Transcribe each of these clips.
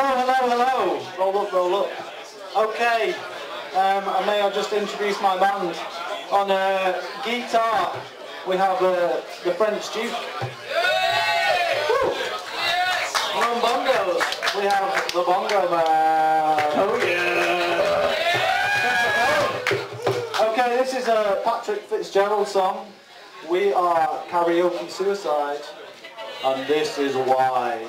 Hello. Roll up. Okay, and may I just introduce my band. On guitar, we have the French Duke. And on bongos, we have the Bongo Man. Oh yeah! Okay, this is a Patrik Fitzgeralds song. We are Karaoke Suicide, and this is why.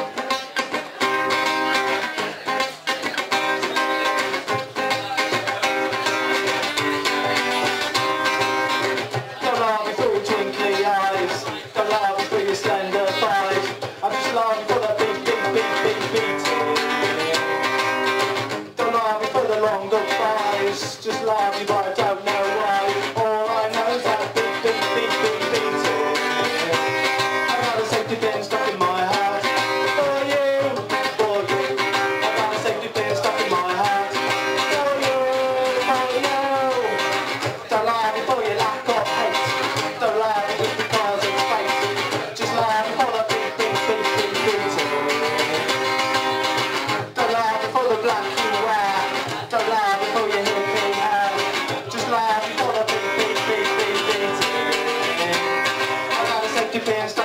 Just love you, but I don't know why. All I know is that beat. I got a safety pin stuck in my heart. For you. I got a safety pin stuck in my heart. For you. Don't love me for your lack of hate. Don't love me just because it's fate. Just love me for the beat. Don't love me for the black you wear. Don't love me for your hippie. I got a safety pin.